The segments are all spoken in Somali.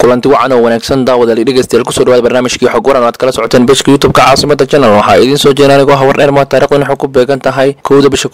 kulanti wacan oo wanaagsan daawadayaal dhegeystayaal ku soo dhawaada barnaamijkii xog waran oo aad kala socoteen bashka YouTube-ka caasimada channel waxa idin soo jeedinaya aniga war dheer ma taariikhdan waxa ku beegan tahay 1 bisha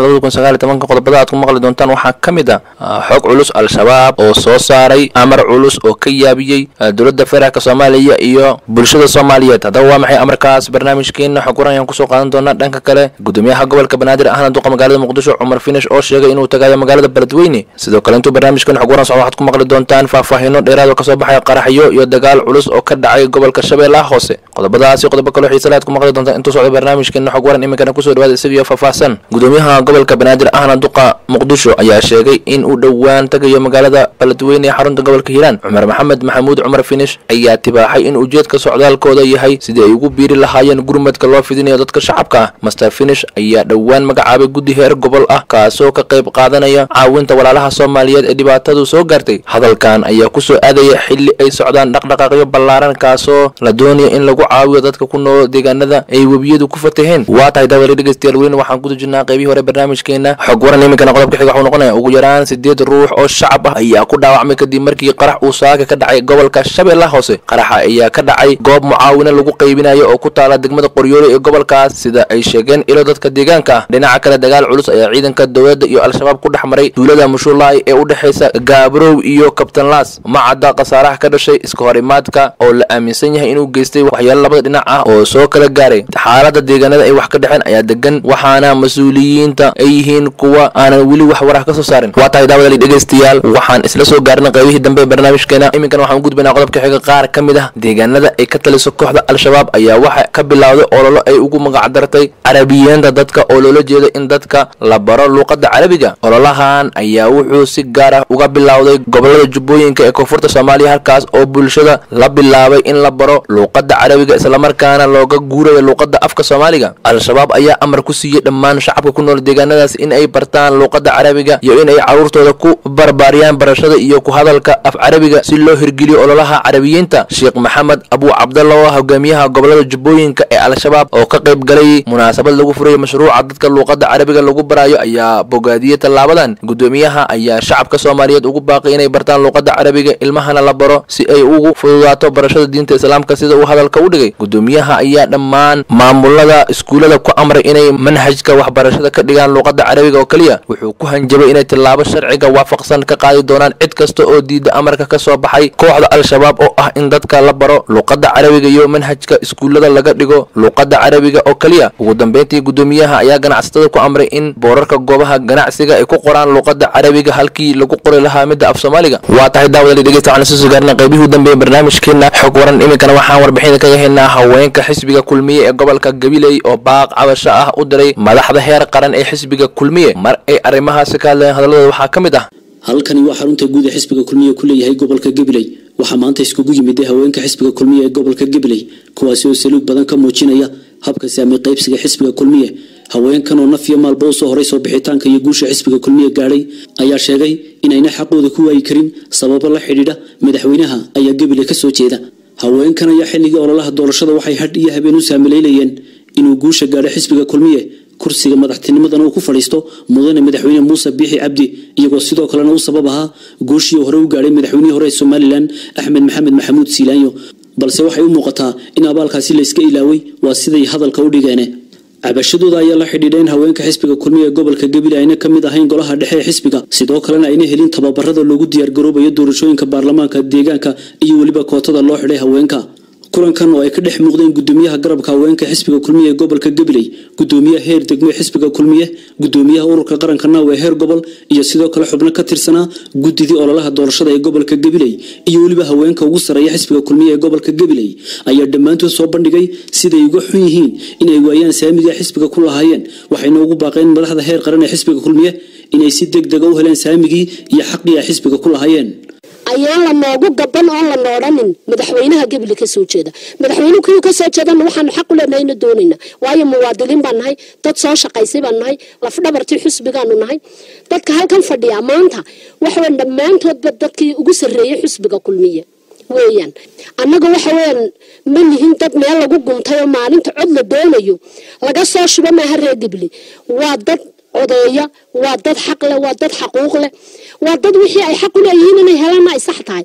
12 qodobada aad ku maqli doontaan waxa kamid ah xog culus al-shabaab oo soo saaray amar culus oo ka yaabiyay dawladda federaalka Soomaaliya iyo bulshada Soomaaliyeed hada waa maxay amarkaas barnaamijkeena xog waran ayaan ku soo qaadan doonaa dhanka kale gudoomiyaha gobolka Banaadir ahna duqa magaalada Muqdisho Umar Finish oo sheegay inuu tagayo magaalada Beledweyne sidoo kale intuu barnaamijkeena xog waran soo waxaad ku maqli doontaan faahfaahinno dheeraad oo baxay qaraxyo iyo dagaal culus oo ka dhacay gobolka Shabeellaha Hoose qodobadaas iyo qodobo kale xiiso leh ku maqli doontaan intuu socdo barnaamijkeena xog waran imika ku soo dhawaada isaga faahfaahsan gudoomiyaha gobolka Banaadir ahna duqa Muqdisho ayaa sheegay in uu dhawaan tagayo magaalada Beledweyne xarunta gobolka Hiiraan Umar Maxamed Maxamuud Umar Finish ayaa tibaaxay in ujeedka socdaalkooda yahay sidii ay ugu biiri lahaayeen gurmadka loo fidinayo dadka shacabka ah Master Finish ayaa dhawaan magacaabay guddi heer gobol ah kaasoo ka qayb qaadanaya caawinta walaalaha Soomaaliyeed ee dhibaatadu soo gaartay hadalkan ayaa ku soo aadaya xilli ay socdaan dhaqdhaqaaqyo ballaaran kaasoo la doonayo in lagu caawiyo dadka ku nool deegaanada ay wabiyadu ku fataheen waa tahay daawada dhegeystayaal weyn waxaan ku dujinaa qaybihii hore barnaamijkeena xog waran imikana qodobka xiga wuxuu noqonayaa ugu yaraan 8 ruux oo shacab ah ayaa ku dhaawacmay kadib markii qarax uu saaga ka dhacay gobolka Shabeellaha Hoose qaraxa ayaa ka dhacay goob mucaawino lagu qaybinayo oo ku taala degmada Qoryoole ee gobolkaas sida ay sheegeen ilo dadka deegaanka ah dhinaca kale dagaal culus ayaa ciidanka dawladda iyo al-shabaab ku dhaxmaray duulada Mushulaay ee u dhaxaysa Gaabrow iyo Captain Las macada qasaaraha ka dhashay iska horimaadka oo la aaminsan yahay inuu geystay waxyaalo labada dhinac ah oo soo kala gaaray xaaladda deegaanada ay wax ka dhaxeen ayaa degan waxaana mas'uuliyiinta ay yihiin kuwa aanan wili wax waraha ka soo saarin waa tahay daawada dhegeystayaal waxaan isla soo gaarnay qaybihii dambe barnaamijkeena iminkana waxaan gudbinaa qodobka xiga qaar kamid ah deegaanada ay ka taliso kooxda al-shabaab ayaa waxa ka bilowday ololo ay ugu magac dartay carabiyeenta dadka oo loola jeedo in dadka la baro luqadda carabiga ololahan ayaa wuxuu si gaar ah uga bilowday gobolada Jubbooyinka ee koonfurta Soomaaliya halkaas oo bulshada la bilaabay in la baro luqadda carabiga isla markaana looga guurayo luqadda afka Soomaaliga al-shabaab ayaa amar ku siiyay dhammaan shacabka ku nool deegaanadaas in ay bartaan luqadda carabiga iyo in ay carruurtooda ku barbaariyaan barashada iyo ku hadalka af carabiga si loo hirgeliyo ololaha carabiyiinta Sheekh Maxamed Abu Abdallah hogaamiyaha gobolada Jubbooyinka ee al-shabaab oo ka qayb galay munaasabad lagu furay mashruuca dadka luqadda carabiga lagu barayo ayaa bogaadiyay talaabadan gudoomiyaha ayaa shacabka Soomaaliyeed ugu baaqay inay bartaan luqadda carabiga ilmahana la baro si ay ugu fududaato barashada diinta islaamka sida uu hadalka u dhigay gudoomiyaha ayaa dhammaan maamulada iskuulada ku amray inay manhajka waxbarashada ka dhigaan luqadda carabiga oo kaliya wuxuu ku hanjabay inay tilaabo sharciga waafaqsan ka qaadi doonaan cid kasta oo diida amarka ka soo baxay kooxda al-shabaab oo ah in dadka la baro luqadda carabiga iyo manhajka iskuulada laga dhigo luqadda carabiga oo kaliya ugu dambeyntii gudoomiyaha ayaa ganacsatada ku amray in boorarka goobaha ganacsiga ay ku qoraan luqadda carabiga halkii lagu qori lahaa midda af Soomaaliga waa tahay daawada dhegeysta aan soo gaarnay qaybihii u dambeeyay barnaamijkeena xog waran imikana waxaan warbixin kaga heynaa haweenka xisbiga kulmiye ee gobolka Gabiley oo baaq cabasho ah u diray madaxda heer qaran ee xisbiga kulmiye mar ay arrimahaas ka hadlayeen hadalladooda waxaa kamid ah halkani waa xarunta guud ee xisbiga kulmiye ku leeyahay gobolka Gabiley waxa maanta iskugu yimid haweenka xisbiga kulmiye ee gobolka Gabiley kuwaas oo saluug badan ka muujinaya habka saamay qaybsiga xisbiga kulmiye haweenkan oo nafiyo maalba u soo horay soo bixitaanka iyo guusha xisbiga kulmiye gaaray ayaa sheegay inayna xaqooda ku waayi karin sababo la xidhiidha madaxweynaha ayaa Gabiley ka soo jeeda haweenkan ayaa xilligii ololaha doorashada waxay had iyo habeen u saamileeyeen inuu guusha gaaro xisbiga kulmiye kursiga madaxtinimadan uu ku fadhiisto mudane madaxweyne Muuse Biixi Cabdi iyagoo sidoo kalena uu sababaha guushii hore u gaaray madaxweynihii hore ee Somaliland Axmed Maxamed Maxamuud Siilaanyo balse waxay u muuqataa in abaalkaasi la iska ilaaway waa siday hadalka u dhigeen cabashadooda ayaa la xidhiidhay in haweenka xisbiga kulmiye ee gobolka Gabiley ayna kamid ahayn golaha dhexe ee xisbiga sidoo kalena ayna helin tababarada loogu diyaar garoobayo doorashooyinka baarlamaanka deegaanka iyo waliba kootada loo xidhay haweenka kulankan oo ay ka dhex muuqdeen gudoomiyaha garabka haweenka xisbiga kulmiye ee gobolka Gabiley gudoomiyaha heer degmo xisbiga kulmiye gudoomiyaha ururka qaranka Naawe heer gobol iyo sidoo kale xubno ka tirsanaa gudidii ololaha doorashada ee gobolka Gabiley iyo waliba haweenka ugu sareeya xisbiga kulmiye ee gobolka Gabiley ayaa dhamaantood soo bandhigay siday ugu xun yihiin inay waayaan saamiga xisbiga ku lahaayeen waxayna ugu baaqeen madaxda heer qaran ee xisbiga kulmiye inay si degdeg ah u helaan saamigii iyo xaqii ay xisbiga ku lahaayeen ayaan la noogu gaban oo la noodhanin madaxweynaha Gabiley ka soo jeeda madaxweynuhu kii ka soo jeedana waxaan xaq u leenahay doonayna waayo muwaadiniin baan nahay dad soo shaqaysay baan nahay laf dhabartii xisbigaanu nahay dadka halkan fadhiya maanta waxaan dhamaantoodba dadkii ugu sareeyay xisbiga kulmiye weeyaan annaga waxa weeyaan ma nihin dad meel lagu guntay oo maalinta cod la doonayo laga soo shubo ma reer Gabiley waa dad odaya waa dad xaq leh waa dad xaquuq leh waa dad wixii ay xaq u leeyihiin inay helaan ay sax tahay khalad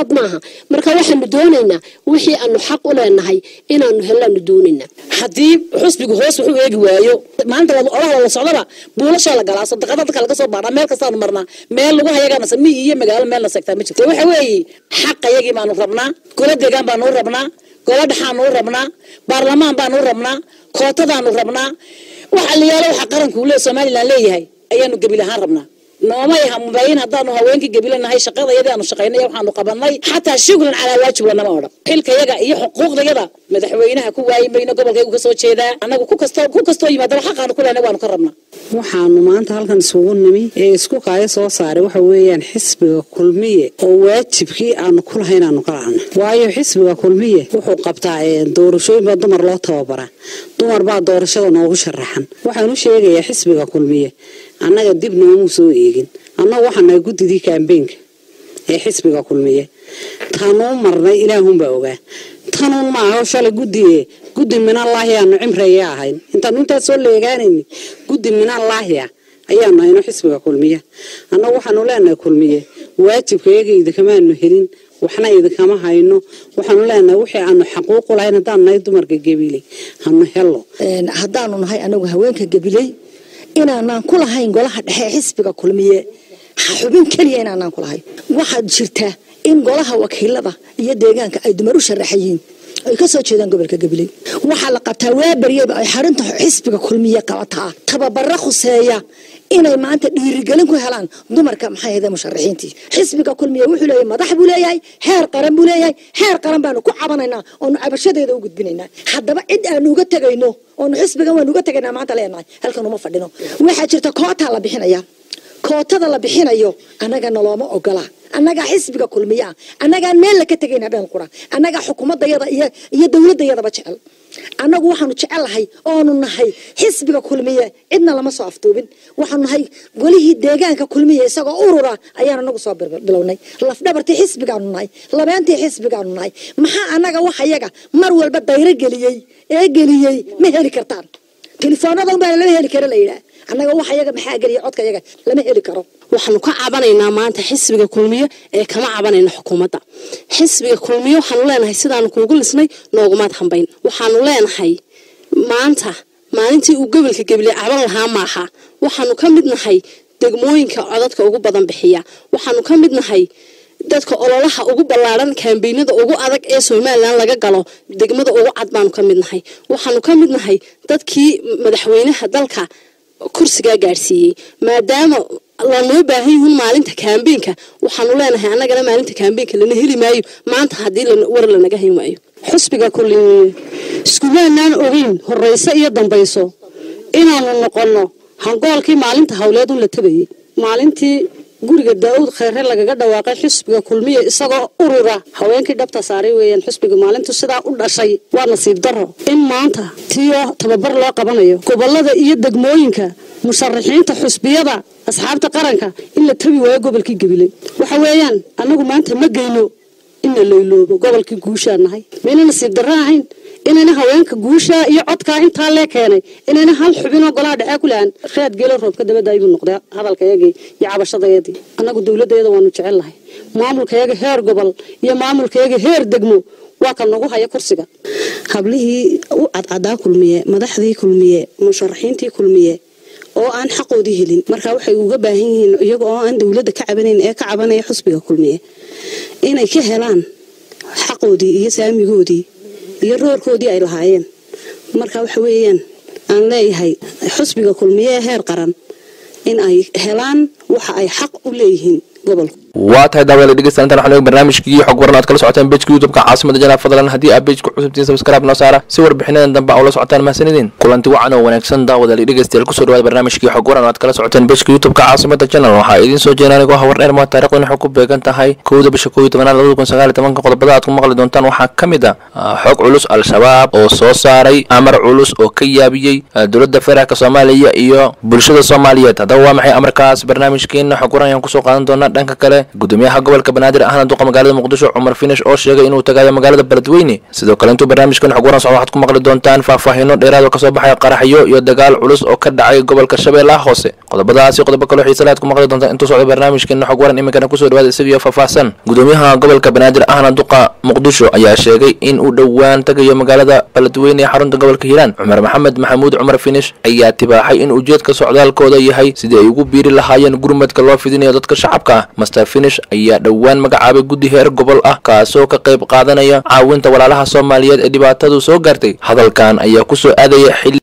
qalad maaha marka waxaanu doonaynaa wixii aanu xaq u leenahay inaanu helaanu doonaynaa haddii xusbigu hoos wuxuu eegi waayo maanta olaha la socdaba buulashaa la galaa sadaqada dadka laga soo baadhaa meel kastaanu marnaa meel lagu hayagana sami iyo magaalo meel la seegtaa ma jirto waxa weeye xaqayagii baanu rabnaa gola deegaan baanu rabnaa gola dhaxaanu rabnaa baarlamaan baanu rabnaa kootadaanu rabnaa waxa la yaalo waxa qaranku leeyahay Soomaaliland leeyahay ayaanu gabil ahaan rabnaa noomay hambayn haddaanu haweenkii gabilanahay shaqadayada aanu shaqaynay waxaanu qabanay xataa shukran ala waajib lana oodha xilkayaga iyo xuquuqdayada madaxweynaha ku waaymayna gobolkaygu ka soo jeedaa anagu ku kasto yimaado xaqaanu ku leenahay waanu ka rabnaa waxaanu maanta halkan isugu nimi ee isku qaaya soo saaray waxa weeyaan xisbiga kulmiye oo waajibkii aanu ku lahayn aanu ka lahayn waayo xisbiga kulmiye wuxuu qabtaa doorashooyin dumar loo tababara dumar baa doorashada noogu sharaxan waxaanu sheegayaa xisbiga kulmiye annaga dib noomu soo eegin annagu waxaanay gudidii kaambeenka ee xisbiga kulmiye taanoo marnay ilaahunbaa ogaa tanuun maaha shalay guddi minallaahi aanu cimreeya ahayn intaanu intaas soo leegaanayni guddi minallaahi ayaanu hayno xisbiga kulmiye annagu waxaanu leenahay kulmiye waajibkayaga idinkamaanu helin waxna idinkama hayno waxaanu leenahay wixii aanu xaquuq u lahayn haddaanu nahay dumarka gabiley hanu helo haddaanu nahay anagu haweenka gabiley inaanaan ku lahayn golaha dhexe xisbiga kulmiye xubin kaliya inaanaan ku lahayn waxaad jirta in golaha wakiilada iyo deegaanka ay dumar u sharaxayeen ay ka soo jeedaan gobolka gabiley waxa la qabtaa waabariyada ay xarunta xisbiga kulmiye qabataa tababaro khuseeya inay maanta dhiirigelin ku helaan dumarka maxay ahayd musharaxiintii xisbiga kulmiye wuxuu leeyahay madax buu leeyahay heer qaran buu leeyahay heer qaran baanu ku cabanaynaa oo cabashadeeda u gudbinaynaa haddaba cid aanu uga tagayno oo xisbigan waanu uga tagaynaa maanta leenahay halkan uma fadhino waxa jirta koota la bixinaya kootada la bixinayo anaga nalooma ogola anaga xisbiga kulmiye anaga meel la ka tagayna been qura anaga xukuumadayada iyo dawladayadaba jecel anagu waxaanu jecelahay oonu nahay xisbiga kulmiye cidna lama soo aftuubin waxaanu nahay golihii deegaanka kulmiye isagoo urura ayaan anagu soo bilownay laf dhabartii xisbigaanu nahay labeentii xisbigaanu nahay maxaa anaga waxa yaga mar walba dayro geliyay ma heli kartaan telefoonada baa la heli kara leeyahay anaga waxa yaga maxaa galiya codka yaga lama heli karo waxaanu ka cabanaynaa maanta xisbiga kulmiye ee kama cabanayna xukuumadda xisbiga kulmiye waxaanu leenahay sidaanu kuugu lisnay noogumaad hambayn waxaanu leenahay maanta maalintii uu gobolka gabiley caban lahaa maaha waxaanu ka mid nahay degmooyinka codadka ugu badan bixiya waxaanu ka mid nahay dadka ololaha ugu ballaaran kaambeynada ugu adag ee Soomaaliland laga galo degmada ugu cad baanu ka mid nahay waxaanu ka mid nahay dadkii madaxweynaha dalka kursiga gaarsiiyay maadaama la noo baahan yahay maalinta kaambeenka waxaanu leenahay annagana maalinta kaambeenka lana heli maayo maanta hadii war la naga hayn waayo xisbiga kulmiye iskuuleenaan ogeyn horeysa iyo dambayso inaanu noqono hangoolkii maalinta hawleed la tabayay maalintii guriga Daawud Khayre lagaga dhawaaqay xisbiga kulmiye isagoo urura haweenkii dhabta saaray weeyaan xisbiga maalintu sidaa u dhashay waa nasiib daro in maanta tiyo tababar loo qabanayo gobolada iyo degmooyinka musharaxiinta xisbiyada asxaabta qaranka in la tabi waayo gobolkii gabiley waxa weeyaan anagu maanta ma geyno in la leeloobo gobolkii guusha nahay meena nasiib daro ahayn inayna haweenka guusha iyo codka inta la keenay inayna hal xubin oo golaha dhexe ku laan raad geelo roobka dabada ay noqday hadalkayga iyo cabashadayadii anagu dawladdeeda waanu jecelahay maamulkayga heer gobol iyo maamulkayga heer degmo waa kan nagu haya kursiga hablihii u cadcadaa kulmiye madaxdii kulmiye musharaxiintii kulmiye oo aan xaqoodii helin marka waxay uga baahan yihiin iyaga oo aan dawladda ka cabanayn ee ka cabanaya xisbiga kulmiye inay ka helaan xaqoodii iyo saamigoodii iyo roorkoodii ay lahaayeen marka waxa weeyaan aan leeyahay xisbiga kulmiye heer qaran in ay helaan waxa ay xaq u leeyihiin gobolka waa tahay daawada dhegeystayaasha waxaan barnaamijkii xog waran aad kala socotaan page YouTube-ka caasimada Janaab fadlan hadii aad page ku cusubtiin subscribe noo saara si warbixinadan dambe oo la socotaan mahsanidin kulanti wacan oo wanaagsan daawada dhegeystayaal ku soo dhawaad barnaamijkii xog waran aad kala socotaan page YouTube-ka caasimada channel waxa idin soo jeedinayna oo hawar dheer ma taariikhdan xog ku beegan tahay 1 bisha 2019 qodobada aad ku maqli doontaan waxa kamid ah xog culus al-shabaab oo soo saaray amar culus oo ka yaabiyay dawladda federaalka Soomaaliya iyo bulshada Soomaaliyeed hadda waa maxay amarkaas barnaamijkeena xog waran ayaan ku soo qaadan doonaa dhanka kale kale gudoomiyaha gobolka banaadir ahna duqa magaalada muqdisho cumar finish oo sheegay inuu tagayo magaalada beledweyne sidoo kale intuu barnaamijkan xog waran socdo waxaad ku maqli doontaan faahfaahinno dheeraad oo kasoo baxay qaraxyo iyo dagaal culus oo ka dhacay gobolka shabeellaha hoose qodobadaasi qodobo kale xiiso leh aad ku maqli doontaan intuu socdo barnaamijkan xog waran iminkana kusoo dhawaada isaga faahfaahsan gudoomiyaha gobolka banaadir ahna duqa muqdisho ayaa sheegay in uu dhowaan tagayo magaalada beledweyne ee xarunta gobolka hiiraan cumar maxamed maxamuud cumar finish ayaa tibaaxay in ujeedka socdaalkooda yahay sidii ay ugu biiri lahaayeen gurmadka loo fidinayo dadka shacabka ah master finish ayaa dhowaan magacaabay guddi heer gobol ah kaasoo ka qayb qaadanaya caawinta walaalaha Soomaaliyeed ee dhibaatadu soo gaartay hadalkan ayaa ku soo aadaya xilli